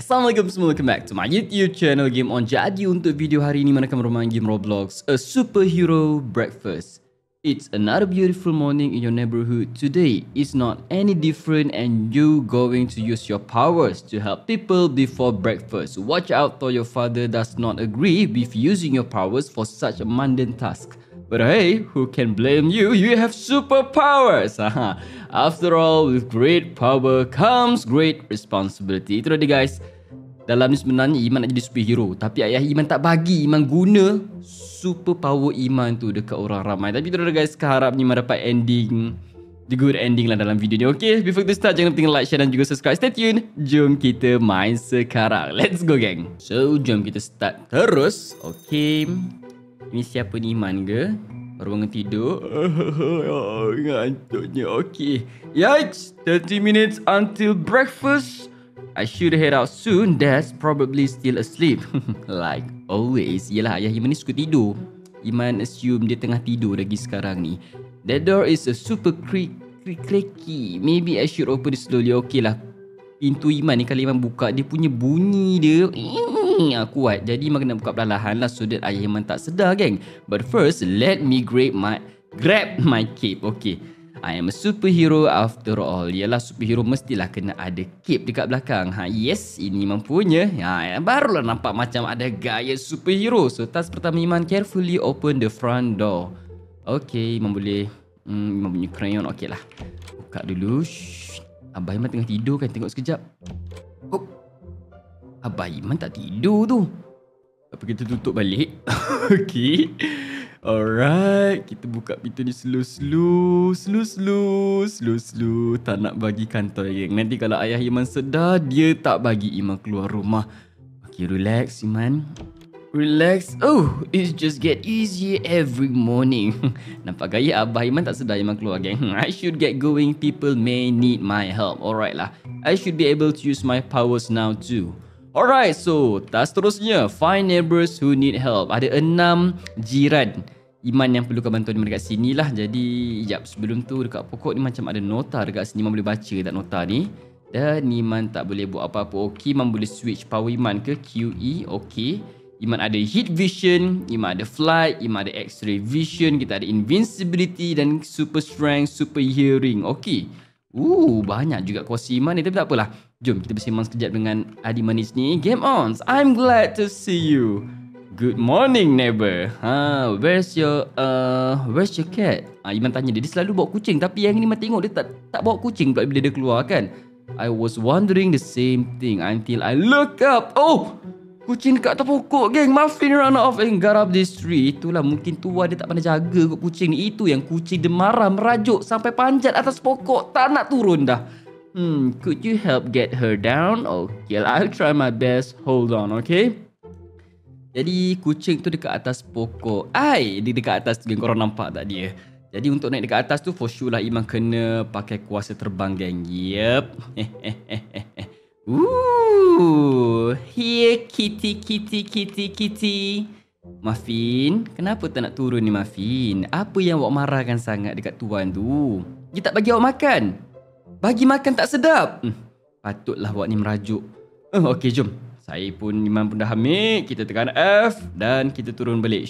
Assalamualaikum semua, welcome back to my YouTube channel Game On. Jadi untuk video hari ini mana akan bermain game Roblox A Superhero Breakfast. It's another beautiful morning in your neighborhood. Today is not any different and you going to use your powers to help people before breakfast. Watch out though your father does not agree with using your powers for such a mundane task. But hey, who can blame you? You have superpowers. After all, with great power comes great responsibility. Itu dia guys. Dalam ni sebenarnya Iman nak jadi superhero, tapi ayah Iman tak bagi Iman guna superpower Iman tu dekat orang ramai. Tapi itu dia guys, harap Iman dapat ending, the good ending lah dalam video ni. Okay, before kita start jangan lupa tinggal like, share dan juga subscribe. Stay tune. Jom kita main sekarang. Let's go gang. So, jom kita start terus. Okay. Ini siapa ni, Iman ke? Baru bangun tidur. Ngantuknya. Okay. Yikes. 30 minutes until breakfast. I should head out soon. Dad's probably still asleep. Like always. Yelah, ayah Iman ni suka tidur. Iman assume dia tengah tidur lagi sekarang ni. That door is a super creaky. Maybe I should open it slowly. Okay lah. Pintu Iman ni kalau Iman buka, dia punya bunyi dia kuat. Jadi Iman kena buka perlahan lah so that ayah Iman tak sedar geng. But first, let me grab my cape. Okay. I am a superhero after all. Yalah, superhero mestilah kena ada cape dekat belakang. Yes, ini Iman punya. Barulah nampak macam ada gaya superhero. So, task pertama Iman, carefully open the front door. Okay, Iman boleh Iman punya crayon. Okay lah. Buka dulu. Shh. Abah Iman tengah tidur kan, tengok sekejap. Oh, Abah Iman tak tidur tu. Apa kita tutup balik? Okay. Alright, kita buka pintu ni slow. Tak nak bagi kantoi geng. Nanti kalau ayah Iman sedar, dia tak bagi Iman keluar rumah. Okay, relax Iman. Relax. Oh, it just get easier every morning. Nampak gaya Abah Iman tak sedar Iman keluar geng. I should get going. People may need my help. Alright lah. I should be able to use my powers now too. Alright, so task seterusnya, find neighbors who need help. Ada 6 jiran Iman yang perlukan bantuan Iman dekat sini lah. Jadi, sebelum tu dekat pokok ni macam ada nota dekat sini. Iman boleh baca tak nota ni. Dan Iman tak boleh buat apa-apa. Okay, Iman boleh switch power Iman ke QE. Okay. Iman ada heat vision, Iman ada flight, Iman ada x-ray vision, kita ada invincibility dan super strength, super hearing. Okay. Banyak juga kuasa Iman ni, tapi tak apalah. Jom kita bersembang sekejap dengan adik manis ni. Game on. I'm glad to see you. Good morning neighbor. Where's your cat? Iman tanya dia selalu bawa kucing, tapi yang ni Iman tengok dia tak bawa kucing pula bila dia keluar kan. I was wondering the same thing until I look up. Oh, kucing dekat atas pokok geng. Muffin run off and got up this tree. Itulah mungkin tua dia tak pandai jaga kot kucing ni. Itu yang kucing dia marah merajuk sampai panjat atas pokok, tak nak turun dah. Could you help get her down? Okay, I'll try my best. Hold on, okay? Jadi kucing tu dekat atas pokok. Dia dekat atas tu geng, korang nampak tak dia? Jadi untuk naik dekat atas tu for sure lah Iman kena pakai kuasa terbang geng. Yep. Here kitty. Muffin, kenapa tak nak turun ni Muffin? Apa yang awak marahkan sangat dekat tuan tu? Dia tak bagi awak makan. Bagi makan tak sedap. Patutlah awak ni merajuk. Okey, jom. Saya pun Iman pun dah ambil. Kita tekan F dan kita turun balik.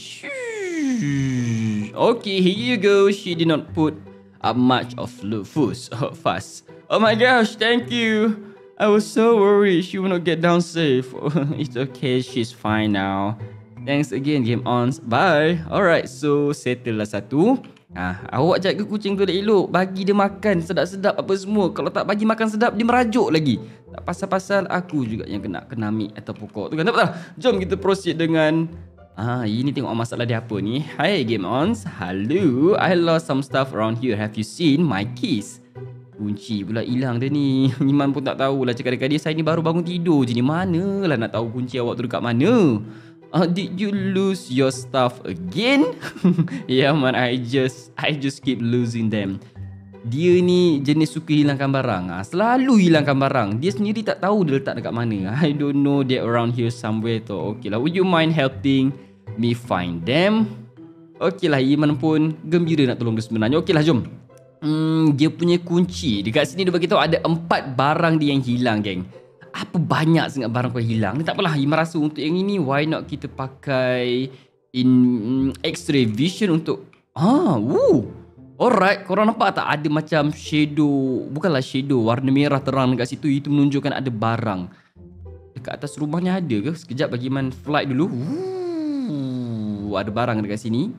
Okay, here you go. She did not put up much of fuss. Oh my gosh, thank you. I was so worried she will not get down safe. It's okay, she's fine now. Thanks again, Game On. Bye. Alright, so settle lah satu. Awak jaga kucing tu elok. Bagi dia makan sedap-sedap apa semua. Kalau tak bagi makan sedap, dia merajuk lagi. Tak pasal-pasal aku juga yang kena ambil atau pokok tu kan. Tak apa. Jom kita proceed dengan ini tengok masalah dia apa ni. Hi Game On. Hello, I lost some stuff around here. Have you seen my keys? Kunci pula hilang dia ni. Iman pun tak tahulah cakap dekat dia. Saya ni baru bangun tidur je ni. Manalah nak tahu kunci awak tu dekat mana. Did you lose your stuff again? Yeah man, I just keep losing them. Dia ni jenis suka hilangkan barang. Selalu hilangkan barang. Dia sendiri tak tahu dia letak dekat mana. I don't know, they're around here somewhere tu. Okay lah, would you mind helping me find them? Okay lah, Iman pun gembira nak tolong dia sebenarnya. Okay lah, jom. Dia punya kunci dekat sini dia bagi tahu ada 4 barang dia yang hilang geng. Apa banyak sangat barang kau hilang ni? Tak apalah, Iman rasa untuk yang ini why not kita pakai X-ray vision untuk alright, korang nampak tak ada macam shadow, bukanlah shadow, warna merah terang dekat situ. Itu menunjukkan ada barang. Dekat atas rumahnya ada ke? Sekejap bagi Iman flight dulu. Ada barang dekat sini.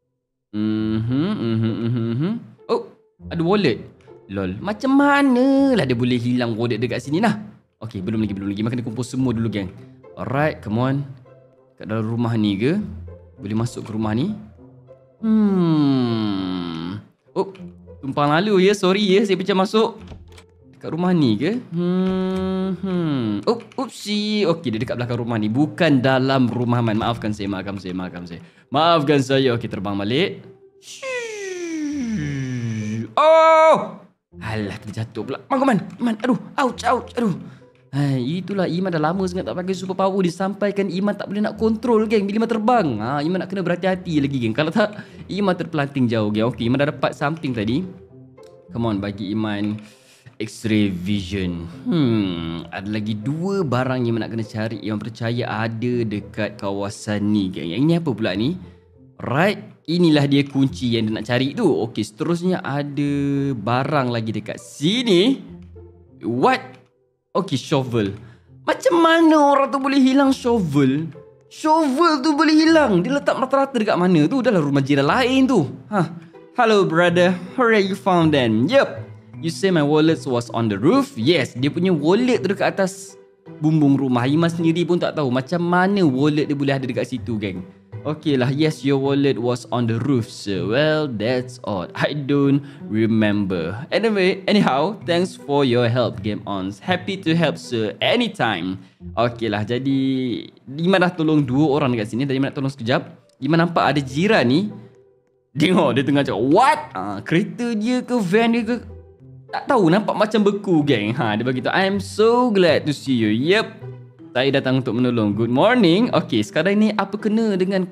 Oh, ada wallet. Lol, macam mana lah dia boleh hilang wallet dekat sini lah. Okay, belum lagi. Iman kena kumpul semua dulu, geng. Alright, come on. Kat dalam rumah ni ke? Boleh masuk ke rumah ni? Oh, tumpang lalu ya. Sorry ya, saya macam masuk kat rumah ni ke? Oh, oopsie. Okay, dia dekat belakang rumah ni. Bukan dalam rumah Man. Maafkan saya. Maafkan saya. Okay, terbang balik. Oh! Alah, terjatuh pula. Man. Aduh, ouch. Aduh. Itulah Iman dah lama sangat tak pakai super power. Disampaikan Iman tak boleh nak kontrol, geng, bila Iman terbang. Iman nak kena berhati-hati lagi, geng. Kalau tak, Iman terpelanting jauh, geng. Okay, Iman dah dapat something tadi. Come on, bagi Iman X-ray vision. Ada lagi 2 barang yang Iman nak kena cari. Iman percaya ada dekat kawasan ni, geng. Yang ini apa pula ni? Right, inilah dia kunci yang dia nak cari tu. Okay, seterusnya ada barang lagi dekat sini. What? Okay, shovel. Macam mana orang tu boleh hilang shovel? Shovel tu boleh hilang. Dia letak rata-rata dekat mana tu? Dalam rumah jiran lain tu. Hello brother, where you found them? Yup. You say my wallet was on the roof? Yes, dia punya wallet tu dekat atas bumbung rumah. Iman sendiri pun tak tahu macam mana wallet dia boleh ada dekat situ, geng. Okay lah, yes, your wallet was on the roof, sir. Well, that's odd. I don't remember. Anyhow, thanks for your help, Game Ons. Happy to help, sir. Anytime. Okay lah, jadi Iman dah tolong 2 orang dekat sini. Tadi Iman nak tolong sekejap. Iman nampak ada jiran ni. Tengok, dia tengah cakap, what? Kereta dia ke van dia ke? Tak tahu, nampak macam beku, geng. Dia bagi tahu, I'm so glad to see you. Yep. Saya datang untuk menolong. Good morning. Okay, sekarang ni apa kena dengan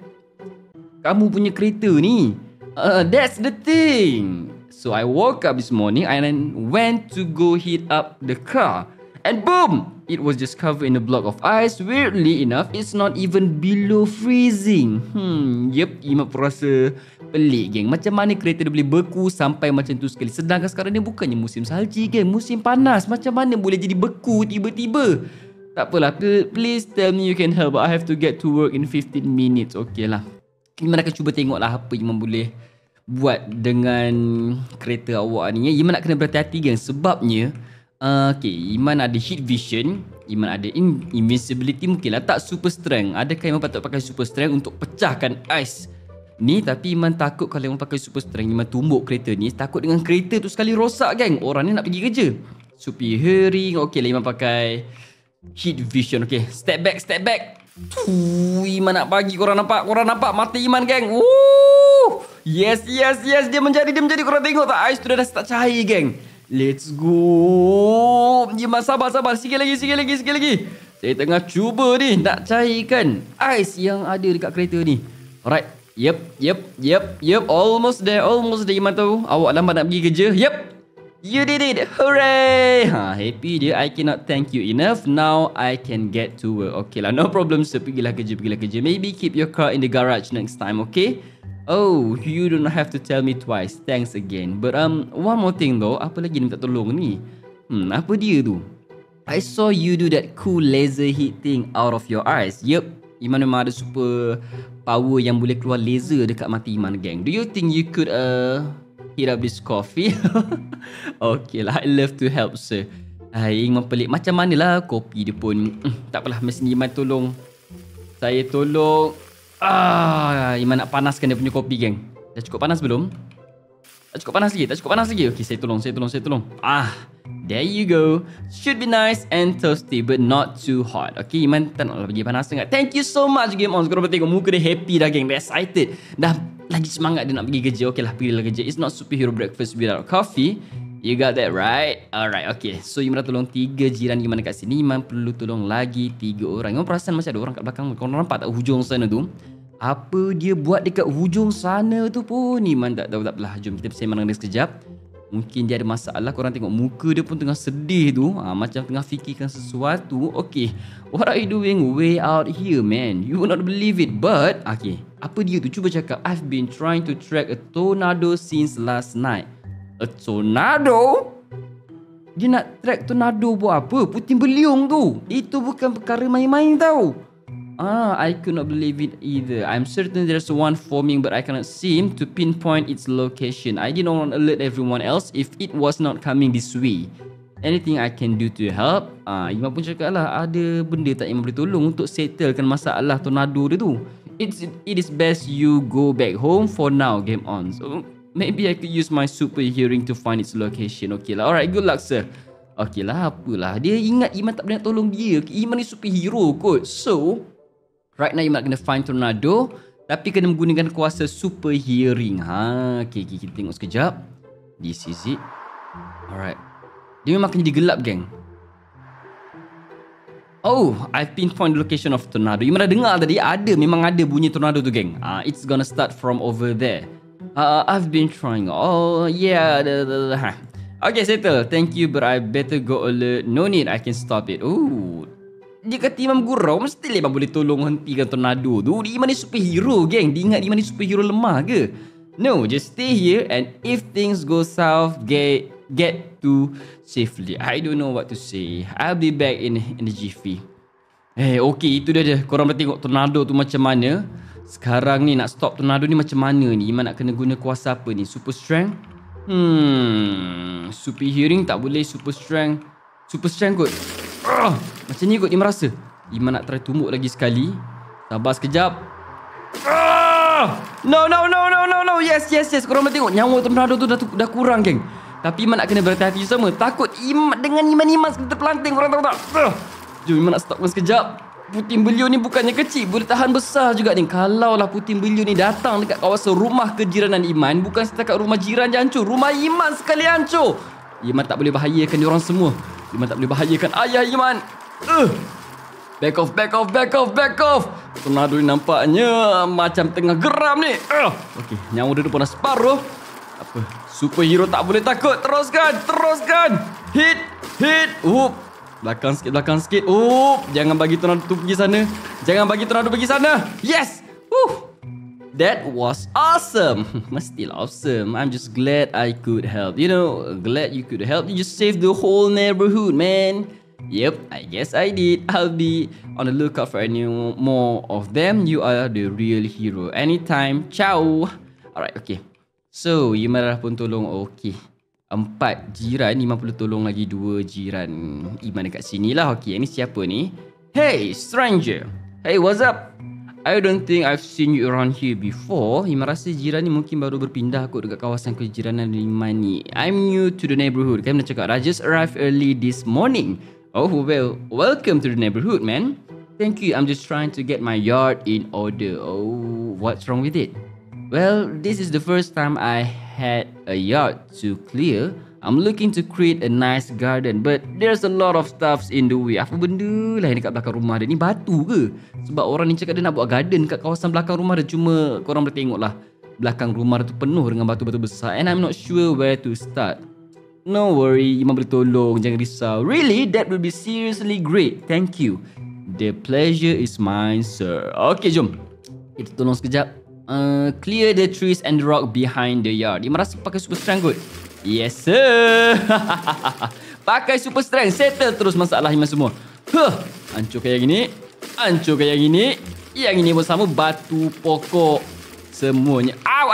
kamu punya kereta ni? That's the thing. So I woke up this morning and then went to go heat up the car. And boom! It was just covered in a block of ice. Weirdly enough, it's not even below freezing. Yep, Iman rasa pelik, geng. Macam mana kereta dia boleh beku sampai macam tu sekali? Sedangkan sekarang ni bukannya musim salji, geng. Musim panas. Macam mana boleh jadi beku tiba-tiba? Tak apalah, please tell me you can help. I have to get to work in 15 minutes. Okay lah. Iman akan cuba tengok lah apa Iman boleh buat dengan kereta awak ni. Iman nak kena berhati-hati, geng. Sebabnya, okay, Iman ada heat vision. Iman ada invincibility. Mungkin lah tak super strength. Adakah Iman patut pakai super strength untuk pecahkan ais ni? Tapi Iman takut kalau Iman pakai super strength, Iman tumbuk kereta ni. Takut dengan kereta tu sekali rosak, geng. Orang ni nak pergi kerja. Supir hearing. Okay lah, Iman pakai heat vision. Okay, step back. Iman nak bagi korang nampak mata Iman, geng. Yes. Dia menjadi. Korang tengok tak? Ais tu dah start cair, geng. Let's go. Iman sabar. Sikit lagi. Saya tengah cuba ni nak cairkan ais yang ada dekat kereta ni. Alright. Yep. Almost there. Iman tahu awak lambat nak pergi kerja. Yep. You did it! Hooray! Happy dia. I cannot thank you enough. Now I can get to work. Okay lah, no problem sir. Pergilah kerja. Maybe keep your car in the garage next time, okay? Oh, you don't have to tell me twice. Thanks again. But one more thing though. Apa lagi ni minta tolong ni? Apa dia tu? I saw you do that cool laser heat thing out of your eyes. Yup. Iman memang ada super power yang boleh keluar laser dekat mata Iman, gang. Do you think you could heat up this coffee? Okay lah, I love to help sir. Iman pelik. Macam mana lah kopi dia pun. Tak apalah, mesti Iman tolong. Saya tolong. Iman nak panaskan dia punya kopi, geng. Dah cukup panas belum? Tak cukup panas lagi. Okay, saya tolong. There you go. Should be nice and toasty but not too hot. Okay, Iman tak nak bagi panas sangat. Thank you so much, Game On. Korang tengok muka dia happy dah, geng. Dia excited. Dah lagi semangat dia nak pergi kerja. Okay lah, pergilah kerja. It's not superhero breakfast without coffee. You got that right? Alright, okay. So Iman dah tolong 3 jiran Iman dekat sini. Iman perlu tolong lagi 3 orang. Iman perasan macam ada orang kat belakang. Korang nampak tak hujung sana tu? Apa dia buat dekat hujung sana tu pun Iman tak tahu. Tak apalah, jom kita bersembang dengan dia sekejap. Mungkin dia ada masalah. Korang tengok muka dia pun tengah sedih tu. Macam tengah fikirkan sesuatu. Okay, what are you doing way out here, man? You will not believe it. But, okay, apa dia tu? Cuba cakap. I've been trying to track a tornado since last night. A tornado? Dia nak track tornado buat apa? Puting beliung tu. Itu bukan perkara main-main tau. I could not believe it either. I'm certain there's one forming, but I cannot seem to pinpoint its location. I didn't want to alert everyone else if it was not coming this way. Anything I can do to help? Iman pun cakap lah, ada benda tak Iman boleh tolong untuk settlekan masalah tornado dia tu. It is best you go back home for now. Game on. So maybe I could use my super hearing to find its location. Okay lah. Alright, good luck sir. Okay lah, apalah. Dia ingat Iman tak boleh nak tolong dia. Iman ni superhero kot. So right now Iman kena find tornado, tapi kena menggunakan kuasa super hearing. Okay, kita tengok sekejap. This is it. Alright. Dia memang akan jadi gelap, geng. Oh, I've pinpoint the location of tornado. Iman dah dengar tadi, memang ada bunyi tornado tu, geng. It's gonna start from over there. I've been trying. Oh, yeah. Okay, settle. Thank you, but I better go alert. No need, I can stop it. Oh, dia kata Imam gurau, mesti Imam boleh tolong hentikan tornado tu. Iman ni superhero, geng. Dia ingat Iman ni superhero lemah ke? No, just stay here and if things go south, get to safely. I don't know what to say. I'll be back in the jiffy. Okay, itu dia. Korang boleh tengok tornado tu macam mana. Sekarang ni nak stop tornado ni macam mana ni? Iman nak kena guna kuasa apa ni? Super strength? Super hearing tak boleh. Super strength. Super strength kot. Macam ni kot dia merasa. Iman nak try tumbuk lagi sekali. Sabar sekejap. No. Yes. Korang boleh tengok nyawa tornado tu dah kurang, geng. Tapi Iman nak kena berhati-hati sama. Takut dengan Iman kita terpelanting. Korang tahu tak? Jom Iman nak stopkan sekejap. Puting beliung ni bukannya kecil, boleh tahan besar juga ni. Kalau lah puting beliung ni datang dekat kawasan rumah kejiranan Iman, bukan setakat rumah jiran je hancur, rumah Iman sekali hancur. Iman tak boleh bahayakan diorang semua. Iman tak boleh bahayakan ayah Iman. Back off. Tornado ni nampaknya macam tengah geram ni. Okay, nyawa dia pun dah separuh. Apa? Superhero tak boleh takut. Teruskan. Hit. Belakang sikit. Jangan bagi tornado tu pergi sana. Yes. That was awesome. Mestilah awesome. I'm just glad I could help. Glad you could help. You just saved the whole neighborhood, man. Yep, I guess I did. I'll be on the lookout for any more of them. You are the real hero. Anytime. Ciao. Alright, okay. So, Iman dah pun tolong. Okay. 4 jiran. Iman perlu tolong lagi 2 jiran Iman dekat sini lah. Okay, ini siapa ni? Hey, stranger. Hey, what's up? I don't think I've seen you around here before. Iman rasa jiran ni mungkin baru berpindah kot dekat kawasan kejiranan Iman ni. I'm new to the neighborhood. Kan nak cakap, I just arrived early this morning. Oh, well, welcome to the neighborhood, man. Thank you. I'm just trying to get my yard in order. Oh, what's wrong with it? Well, this is the first time I had a yard to clear. I'm looking to create a nice garden, but there's a lot of stuffs in the way. Apa benda lah yang dekat belakang rumah dia ni? Batu ke? Sebab orang ni cakap dia nak buat garden kat kawasan belakang rumah dia. Cuma korang boleh tengok lah, belakang rumah dia tu penuh dengan batu-batu besar. And I'm not sure where to start. No worry, Iman boleh tolong. Jangan risau. Really? That will be seriously great. Thank you. The pleasure is mine, sir. Okay, jom. Kita tolong sekejap. Clear the trees and the rock behind the yard. Iman rasa pakai super strength kot. Yes, sir. Pakai super strength. Settle terus masalah Iman semua. Hancurkan yang ini. Yang ini pun sama. Batu, pokok, semuanya.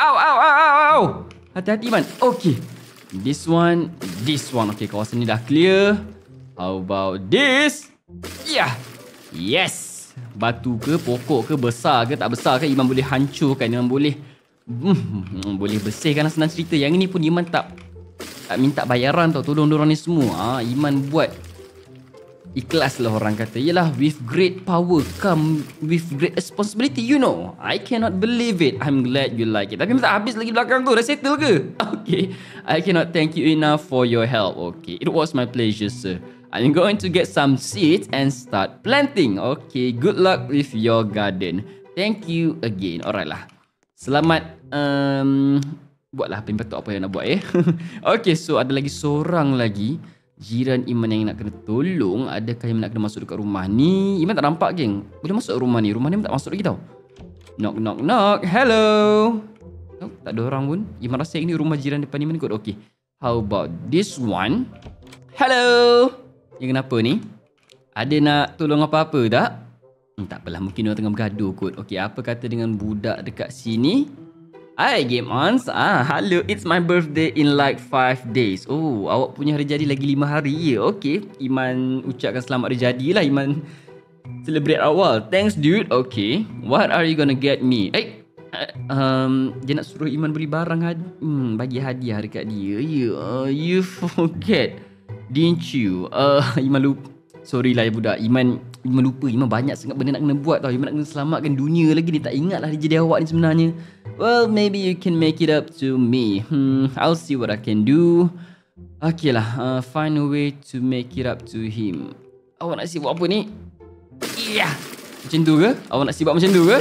Au. Hati-hati, Iman. Okay. This one. Okay, kawasan ni dah clear. How about this? Yeah. Yes. Batu ke, pokok ke, besar ke, tak besar ke, Iman boleh hancurkan. Iman boleh boleh bersihkan. Senang cerita. Yang ni pun Iman tak minta bayaran tau. Tolong diorang ni semua. Iman buat ikhlas lah, orang kata. Yelah, with great power come with great responsibility, I cannot believe it. I'm glad you like it. Tapi tak habis lagi belakang tu. Dah settle ke? Okay. I cannot thank you enough for your help. Okay. It was my pleasure, sir. I'm going to get some seeds and start planting. Okay. Good luck with your garden. Thank you again. Alright lah. Selamat buatlah apa yang betul apa yang nak buat Okay, so ada lagi seorang lagi jiran Iman yang nak kena tolong. Adakah Iman nak kena masuk dekat rumah ni? Iman tak nampak geng. Boleh masuk rumah ni. Rumah ni Iman tak masuk lagi tau. Knock knock knock. Hello. Oh, tak ada orang pun. Iman rasa yang ni rumah jiran depan Iman kot. Okay, how about this one? Hello. Yang kenapa ni? Ada nak tolong apa-apa tak? Tak apalah, mungkin orang tengah bergaduh kot. Okay, apa kata dengan budak dekat sini? Hi Game Ons. Hello, it's my birthday in like 5 days. Oh, awak punya hari jadi lagi 5 hari je. Okay, Iman ucapkan selamat hari jadi lah. Iman celebrate awal. Thanks dude. Okay, what are you gonna get me? Dia nak suruh Iman beli barang bagi hadiah dekat dia. You forget, didn't you? Iman lupa. Sorry lah ya budak. Iman lupa. Iman banyak sangat benda nak kena buat tau. Iman nak kena selamatkan dunia lagi. Dia tak ingat lah dia jadi awak ni sebenarnya. Well, maybe you can make it up to me. I'll see what I can do. Okay lah, find a way to make it up to him. Awak nak sibuk apa ni? Yeah. Macam tu ke? Awak nak sibuk macam tu ke?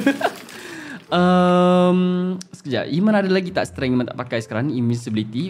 Sekejap. Iman ada lagi tak strength Iman tak pakai sekarang ni? Invincibility.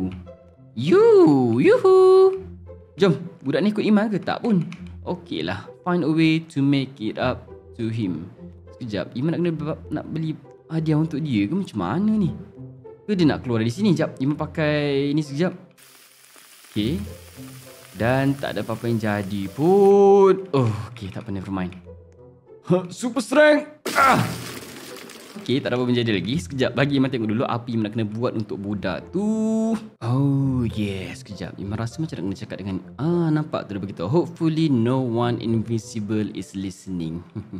Yuhu. Jom, budak ni ikut Iman ke tak pun? Okay lah, find a way to make it up to him. Sekejap, Iman nak beli hadiah untuk dia ke macam mana ni? Ke dia nak keluar dari sini? Sekejap, Iman pakai ni sekejap. Okay. Dan tak ada apa-apa yang jadi pun. Okay, tak apa, never mind. Super strength. Okay, tak ada apa-apa menjadi lagi. Sekejap, bagi Iman tengok dulu apa Iman nak kena buat untuk budak tu. Oh yes, sekejap. Iman rasa macam nak kena cakap dengan nampak tu dia beritahu. Hopefully no one invisible is listening.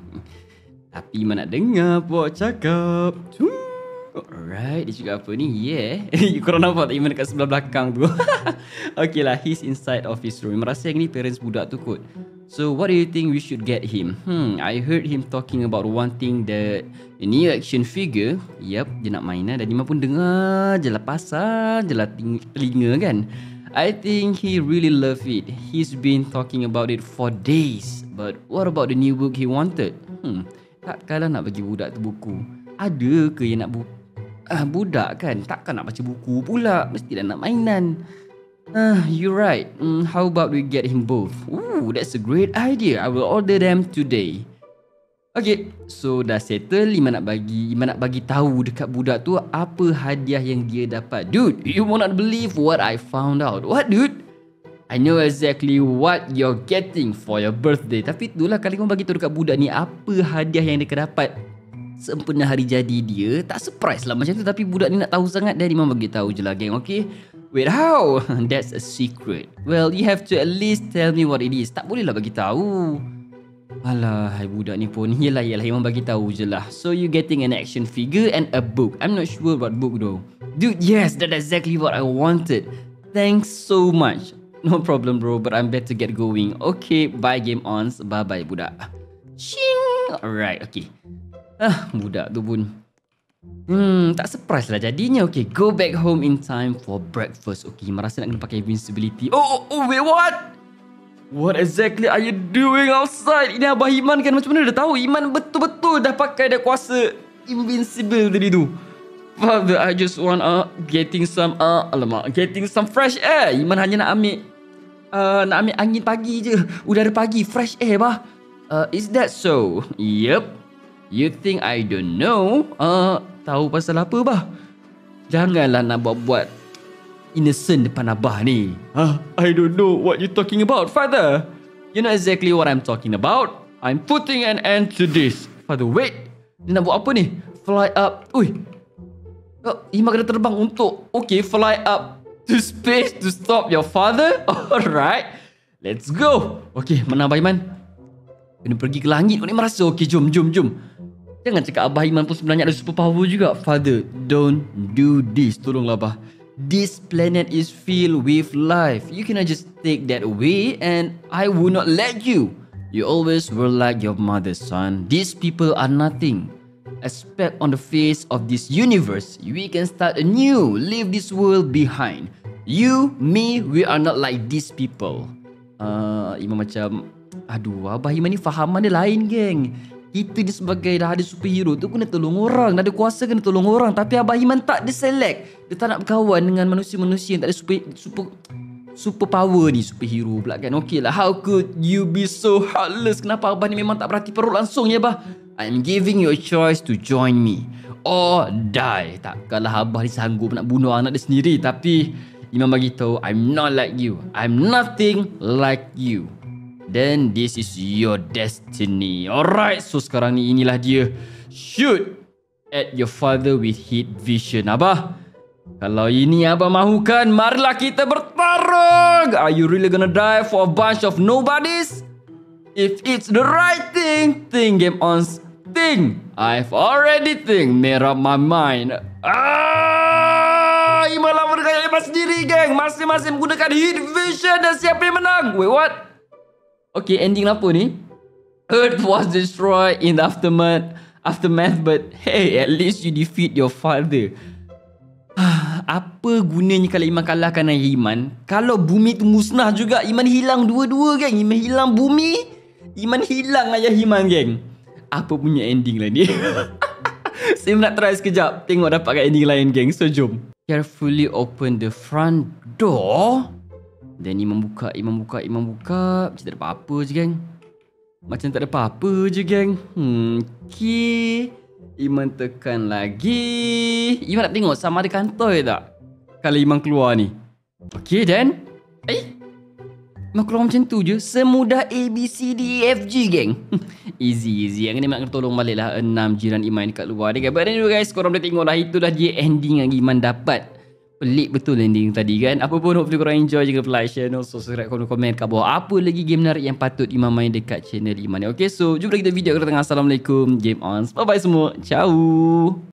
Tapi Iman nak dengar Pok cakap. Alright, dia cakap apa ni? Yeah. Korang nampak tak Iman dekat sebelah belakang tu? Okay lah, he's inside of his room. Iman rasa yang ni parents budak tu kot. So what do you think we should get him? I heard him talking about wanting the new action figure. Yup, dia nak mainan dan Iman pun dengar je lah, pasal je lah telinga kan. I think he really love it. He's been talking about it for days. But what about the new book he wanted? Takkanlah nak bagi budak tu buku. Ada ke yang nak budak kan? Takkan nak baca buku pula. Mestilah nak mainan. You're right. How about we get him both? Ooh, that's a great idea. I will order them today. Okay, so dah settle. Iman nak bagi tahu dekat budak tu apa hadiah yang dia dapat. Dude, you will not believe what I found out. What, dude? I know exactly what you're getting for your birthday. Tapi itulah kali kau bagi tahu dekat budak ni apa hadiah yang dia dapat sempena hari jadi dia. Tak surprise lah macam tu, tapi budak ni nak tahu sangat dan Iman bagi tahu je lah geng. Okay, wait, how? That's a secret. Well, you have to at least tell me what it is. Tak boleh lah bagi tahu. Alah, hai budak ni pun. Yelah, Iman bagi tahu je lah. So you getting an action figure and a book. I'm not sure what book though. Dude, yes, that's exactly what I wanted. Thanks so much. No problem bro, but I'm better get going. Okay, bye Game Ons. Bye bye budak. Shing. Alright, okay. Budak tu pun tak surprise lah jadinya. Okay, go back home in time for breakfast. Okay, merasa nak kena pakai invincibility. Oh, wait, what? What exactly are you doing outside? Ini Abah Iman kan, macam mana dia tahu? Iman betul-betul dah pakai dah kuasa invincible tadi tu. Father, I just want getting some fresh air. Iman hanya nak ambil angin pagi je. Udara pagi, fresh air bah. Is that so? Yep. You think I don't know? Tahu pasal apa bah? Janganlah nak buat innocent depan Abah ni. I don't know what you talking about, Father. You know exactly what I'm talking about. I'm putting an end to this. Father, wait. Dia nak buat apa ni? Fly up. Ui. Iman kena terbang untuk fly up to space to stop your father. Alright, let's go. Okay, mana Abah Iman? Kena pergi ke langit. Kau ni merasa jom. Jangan cakap Abah Iman pun sebenarnya ada super power juga. Father, don't do this. Tolonglah Abah. This planet is filled with life. You cannot just take that away and I will not let you. You always were like your mother, son. These people are nothing. A speck on the face of this universe. We can start anew. Leave this world behind. You, me, we are not like these people. Iman macam, aduh, Abah Iman ni fahaman dia lain geng. Kita ni sebagai dah ada superhero tu kena tolong orang. Dah ada kuasa kena tolong orang. Tapi Abah Himan tak, dia select. Dia tak nak berkawan dengan manusia-manusia yang tak ada super power ni. Superhero pula kan. Okay lah, how could you be so heartless? Kenapa Abah ni memang tak berhati perut langsung ya Abah? I'm giving you a choice to join me or die. Takkanlah Abah ni sanggup nak bunuh anak dia sendiri. Tapi Imam bagi tahu, I'm not like you. I'm nothing like you. Then this is your destiny. Alright, so sekarang ni inilah dia. Shoot at your father with heat vision. Abah, kalau ini Abah mahukan, marilah kita bertarung. Are you really gonna die for a bunch of nobodies? If it's the right thing, think Game On's thing. I've already made up my mind. Imam lawan dengan Imam sendiri, geng. Masing-masing menggunakan heat vision dan siapa yang menang? Wait, what? Okay, ending apa ni? Earth was destroyed in the aftermath, but hey, at least you defeat your father. Apa gunanya kalau Iman kalahkan ayah Iman? Kalau bumi tu musnah juga, Iman hilang dua-dua, geng. Iman hilang bumi, Iman hilang ayah Iman, geng. Apa punya ending lah ni? Saya nak try sekejap, tengok dapat kat ending lain, geng. So jom. Carefully open the front door. Dan Imam buka. Macam tak ada apa-apa je, geng. Macam tak ada apa-apa je, geng. Okay. Iman tekan lagi. Iman nak tengok sama ada kantoi tak kalau Iman keluar ni. Okay, dan Iman keluar macam tu je. Semudah A, B, C, D, E, F, G, geng. Easy. Yang ni Iman kena tolong balik lah 6 jiran Iman dekat luar ni, guys. But anyway guys, korang boleh tengok lah. Itulah dia ending yang Iman dapat. Pelik betul ending tadi kan. Apa pun, hopefully korang enjoy. Jangan lupa like, share, and also subscribe, komen kat bawah. Apa lagi game menarik yang patut Iman main dekat channel Iman ni. Okay, so jumpa lagi kita video. Kita tengah. Assalamualaikum. Game on. Bye bye semua. Ciao.